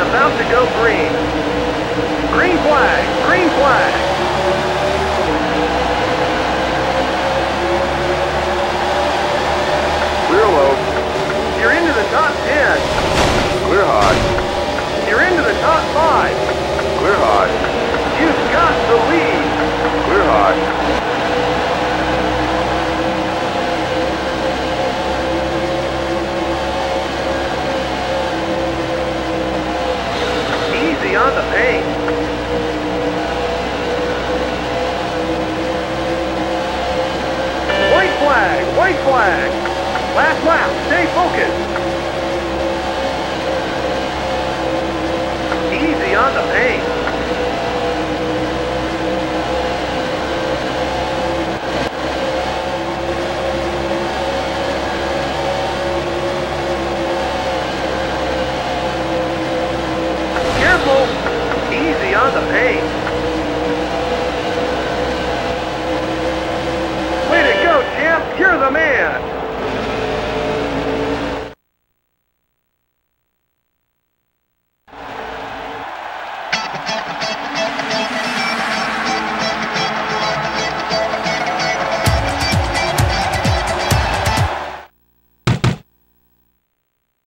about to go green. Green flag, green flag. Clear low. You're into the top 10. Clear high. You're into the top 5. Clear high. You've got the lead. Clear high. Easy on the paint. White flag, white flag. Last lap, stay focused. Easy on the paint.